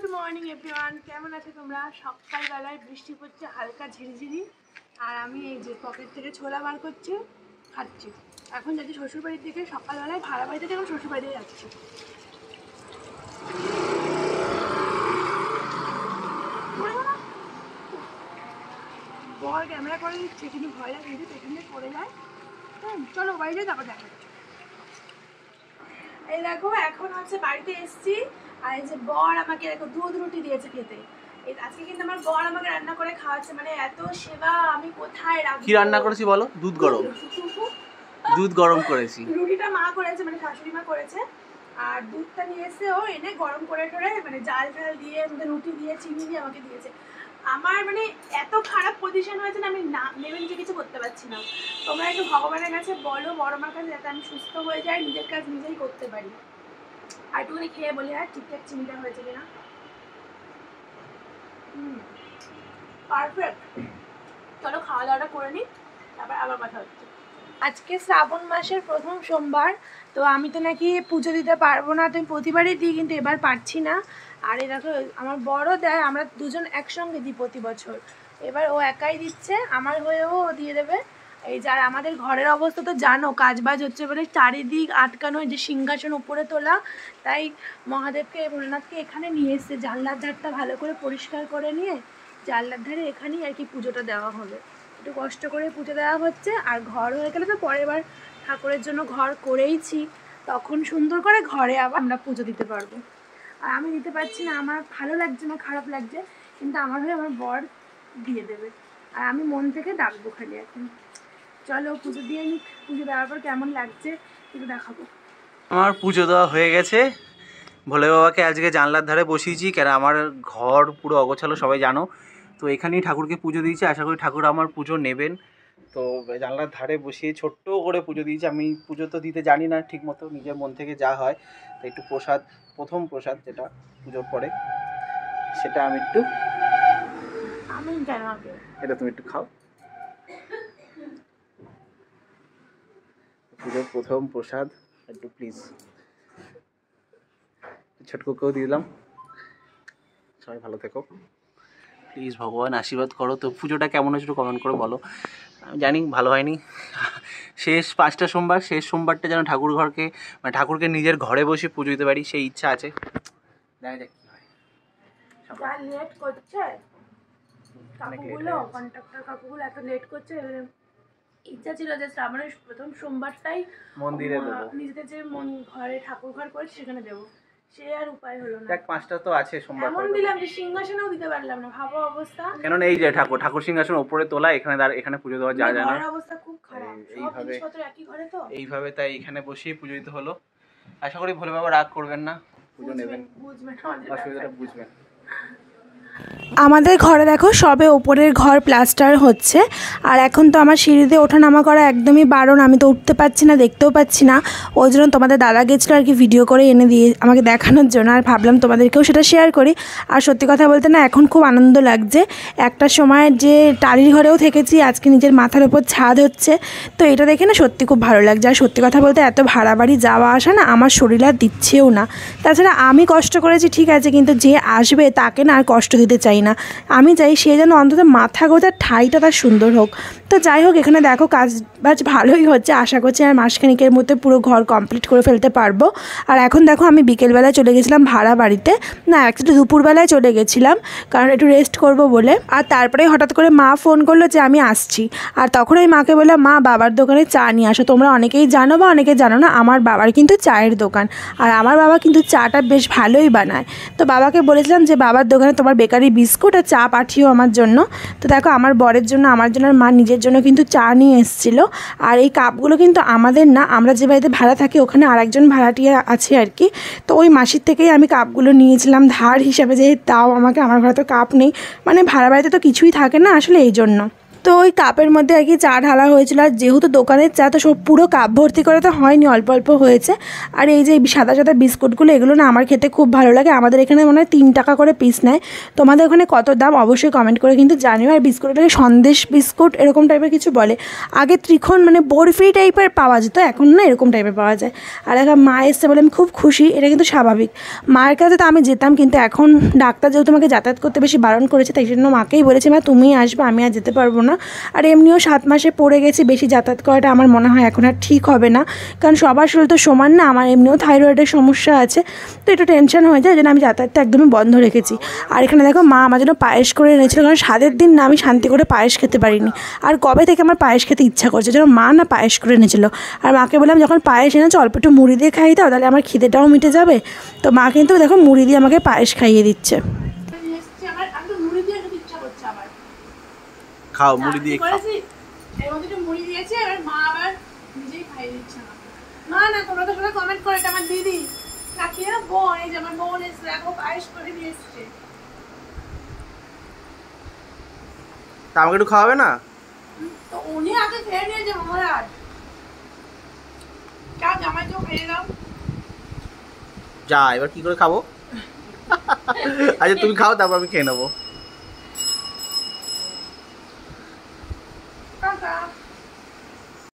Good morning everyone, কেমন আছো তোমরা? সকালবেলায় বৃষ্টি পড়ছে হালকা ঝিরিঝিরি, আর আমি এই যে পকেট থেকে ছোলা বার করছি, খাচ্ছি। এখন যাচ্ছি শ্বশুরবাড়ির দিকে। সকালবেলায় ভাড়া বাড়ি থেকে এখন শ্বশুরবাড়িতে যাচ্ছি। বর ক্যামেরা করে দিচ্ছে, কিন্তু ভয় লাগে যদি পেছনে পড়ে যায়। চলো বাড়ি যাই, তারপর দেখা যাচ্ছে। এই দেখো, এখন হচ্ছে বাড়িতে এসছি, আর এই যে বর আমাকে দেখো দুধ রুটি দিয়েছে খেতে। আজকে কিন্তু আমার বর আমাকে রান্না করে খাওয়াচ্ছে, মানে এত সেবা। আমি কোথায় রাখবো? কি রান্না করেছি বলো? দুধ গরম। দুধ গরম করেছি। রুটিটা মা করেছে, মানে শাশুড়ি মা করেছে, আর দুধটা নিয়ে এসে ও এনে গরম করে টরে মানে জাল ঝাল দিয়ে রুটি দিয়ে চিনি দিয়ে আমাকে দিয়েছে। আমার মানে এত খারাপ পজিশন হয়েছে না, আমি না নেমে নিজে কিছু করতে পারছি না। তোমরা একটু ভগবানের কাছে বলো, বড় মার কাছে, যাতে আমি সুস্থ হয়ে যাই, নিজের কাজ নিজেই করতে পারি। আর একটুখানি খেয়ে বলি আর ঠিকঠাক চিনিটা হয়েছে কিনা। পারফেক্ট। চলো খাওয়া দাওয়াটা করে নিই, তারপর আবার কথা হচ্ছে। আজকে শ্রাবণ মাসের প্রথম সোমবার, তো আমি তো নাকি পুজো দিতে পারবো না। তো আমি প্রতিবারই দিই, কিন্তু এবার পারছি না। আর এই দেখো, আমার বড় দেয়, আমরা দুজন একসঙ্গে দিই প্রতি বছর। এবার ও একাই দিচ্ছে, আমার হয়েও ও দিয়ে দেবে। এই যে, আর আমাদের ঘরের অবস্থা তো জানো, কাজবাজ হচ্ছে বলে চারিদিক আটকানো, যে সিংহাসন উপরে তোলা। তাই মহাদেবকে ভোলেনাথকে এখানে নিয়ে এসছে, জানলার ধারটা ভালো করে পরিষ্কার করে নিয়ে জানলার ধারে এখানেই আর কি পুজোটা দেওয়া হবে। একটু কষ্ট করে পুজো দেওয়া হচ্ছে। আর ঘর হয়ে গেলে তো পরের বার ঠাকুরের জন্য ঘর করেইছি, তখন সুন্দর করে ঘরে আবার আমরা পুজো দিতে পারবো। আর আমি দিতে পারছি না, আমার ভালো লাগছে না, খারাপ লাগছে, কিন্তু আমার হয়ে আমার বর দিয়ে দেবে। আর আমি মন থেকে ডাকবো খালি এখন। চলো পুজো দিয়ে নিই, পুজো দেওয়ার পর কেমন লাগছে একটু দেখাবো। আমার পুজো দেওয়া হয়ে গেছে। ভোলে বাবাকে আজকে জানলার ধারে বসিয়েছি, কেন আমার ঘর পুরো অগোছালো, সবাই জানো। তো এখানেই ঠাকুরকে পুজো দিয়েছি, আশা করি ঠাকুর আমার পুজো নেবেন। তো জানলার ধারে বসিয়ে ছোট্ট করে পুজো দিয়েছি। আমি পুজো তো দিতে জানি না ঠিক মতো, নিজের মন থেকে যা হয়। তো একটু প্রসাদ, প্রথম প্রসাদ যেটা পুজোর পরে, সেটা আমি একটু, এটা তুমি একটু খাও। পুজোর প্রথম প্রসাদ একটু প্লিজ ছোটকুকেও দিয়ে দিলাম। সবাই ভালো থেকো প্লিজ, ভগবান আশীর্বাদ করো। তো পুজোটা কেমন হয়েছে একটু কমেন্ট করে বলো। আমি জানি ভালো হয়নি। শেষ 5টা সোমবার, শেষ সোমবারটা যেন ঠাকুর ঘরকে, মানে ঠাকুরকে নিজের ঘরে বসে পুজো দিতে পারি, সেই ইচ্ছা আছে। দেখা যাক কি হয়। যা লেট করছে কাকুগুলো, কন্ট্রাক্টর কাকুগুলো এত লেট করছে। ইচ্ছা ছিল যে শ্রাবণের প্রথম সোমবারটাই মন্দিরে দেবো, নিজেদের যে ঘরে ঠাকুর ঘর করেছে সেখানে দেবো, সে আর উপায় হলো না। দেখ 5টা তো আছে সোমবার, এমন দিলাম যে সিংহাসনেও দিতে পারলাম না, ভাবো অবস্থা। কেন এই যে ঠাকুর সিংহাসন উপরে তোলা, এখানে এখানে পুজো দেওয়া যায় না। ঘরের অবস্থা খুব খারাপ, সব জিনিসপত্র একই ঘরে, তো এইভাবে তাই এখানে বসেই পুজো দিতে হলো। আশা করি ভোলে বাবা রাগ করবেন না, পুজো নেবেন, বুঝবেন, অসুবিধাটা বুঝবেন। আমাদের ঘরে দেখো সবে ওপরের ঘর প্লাস্টার হচ্ছে, আর এখন তো আমার সিঁড়িতে ওঠানামা করা একদমই বারণ। আমি তো উঠতে পারছি না, দেখতেও পাচ্ছি না। ওই জন্য তোমাদের দাদা গেছিলো আর কি ভিডিও করে এনে দিয়ে আমাকে দেখানোর জন্য, আর ভাবলাম তোমাদেরকেও সেটা শেয়ার করি। আর সত্যি কথা বলতে না, এখন খুব আনন্দ লাগছে। একটা সময় যে টালির ঘরেও থেকেছি, আজকে নিজের মাথার ওপর ছাদ হচ্ছে, তো এটা দেখে না সত্যি খুব ভালো লাগছে। আর সত্যি কথা বলতে এত ভাড়া বাড়ি যাওয়া আসা না আমার শরীর আর দিচ্ছেও না। তাছাড়া আমি কষ্ট করেছি ঠিক আছে, কিন্তু যে আসবে তাকে না আর কষ্ট দিতে চাই না। আমি চাই সে যেন অন্তত মাথা গোজার ঠাইটা তার সুন্দর হোক। তো যাই হোক, এখানে দেখো কাজ বাজ ভালোই হচ্ছে, আশা করছি আর মাসখানিকের মধ্যে পুরো ঘর কমপ্লিট করে ফেলতে পারবো। আর এখন দেখো আমি বিকেলবেলায় চলে গেছিলাম ভাড়া বাড়িতে, না অ্যাকচুয়ালি দুপুরবেলায় চলে গেছিলাম, কারণ একটু রেস্ট করব বলে। আর তারপরে হঠাৎ করে মা ফোন করলো যে আমি আসছি। আর তখন আমি মাকে বললাম, মা বাবার দোকানে চা নিয়ে আসো। তোমরা অনেকেই জানো বা অনেকে জানো না, আমার বাবার কিন্তু চায়ের দোকান, আর আমার বাবা কিন্তু চাটা বেশ ভালোই বানায়। তো বাবাকে বলেছিলাম যে বাবার দোকানে তোমার বেকারি বিস্কুট আর চা পাঠিও আমার জন্য। তো দেখো আমার বরের জন্য, আমার জন্য, আর মা নিজের জন্য কিন্তু চা নিয়ে এসেছিলো। আর এই কাপগুলো কিন্তু আমাদের না, আমরা যে বাড়িতে ভাড়া থাকি ওখানে আরেকজন ভাড়াটিয়া আছে আর কি। তো ওই মাসির থেকেই আমি কাপগুলো নিয়েছিলাম ধার হিসাবে, যে তাও আমাকে, আমার ঘরে তো কাপ নেই, মানে ভাড়া বাড়িতে তো কিছুই থাকে না আসলে, এই জন্য। তো ওই কাপের মধ্যে আর কি চা ঢালা হয়েছিল, আর যেহেতু দোকানের চা তো সব পুরো কাপ ভর্তি করে তো হয়নি, অল্প অল্প হয়েছে। আর এই যে সাদা সাদা বিস্কুটগুলো, এগুলো না আমার খেতে খুব ভালো লাগে। আমাদের এখানে মনে হয় 3 টাকা করে পিস নেয়। তোমাদের ওখানে কত দাম অবশ্যই কমেন্ট করে কিন্তু জানিও। আর বিস্কুটটাকে সন্দেশ বিস্কুট এরকম টাইপের কিছু বলে। আগে ত্রিখন মানে বরফি টাইপের পাওয়া যেত, এখন না এরকম টাইপের পাওয়া যায়। আর এখন মা এসছে বলে আমি খুব খুশি, এটা কিন্তু স্বাভাবিক। মায়ের কাছে তো আমি যেতাম, কিন্তু এখন ডাক্তার যেহেতু আমাকে যাতায়াত করতে বেশি বারণ করেছে, তাই জন্য মাকেই বলেছে মা তুমিই আসবে, আমি আর যেতে পারবো না। আর এমনিও 7 মাসে পড়ে গেছি, বেশি যাতায়াত করাটা আমার মনে হয় এখন আর ঠিক হবে না, কারণ সবার শরীর তো সমান না। আমার এমনিও থাইরয়েডের সমস্যা আছে, তো একটু টেনশন হয়ে যায়, যেন আমি যাতায়াতটা একদমই বন্ধ রেখেছি। আর এখানে দেখো মা আমার জন্য পায়েস করে এনেছিল, কারণ স্বাদের দিন না আমি শান্তি করে পায়েস খেতে পারিনি। আর কবে থেকে আমার পায়েস খেতে ইচ্ছা করছে, যেন মা না পায়েস করে এনেছিল। আর মাকে বললাম যখন পায়েস এনেছো অল্প একটু মুড়ি দিয়ে খাই দাও, তাহলে আমার খিদেটাও মিটে যাবে। তো মা কিন্তু দেখো মুড়ি দিয়ে আমাকে পায়েস খাইয়ে দিচ্ছে। খাও মুড়ি দিয়ে খাও। মুড়ি দিয়েছে আর মা আবার নিজেই খাইয়ে দিচ্ছে মা। না তোমরা তো সবাই কমেন্ট করে, এটা আমার দিদি কাকিরা বোন, এই যে আমার বোন এসে দেখো পায়েস করে দিয়ে এসছে। তা আমাকে একটু খাওয়াবে না? তো উনি আগে খেয়ে নিয়েছে মহারাজ, কার জামাই তো খেয়ে দাও। যা এবার কি করে খাবো? আচ্ছা তুমি খাও, তারপর আমি খেয়ে নেবো। টাটা।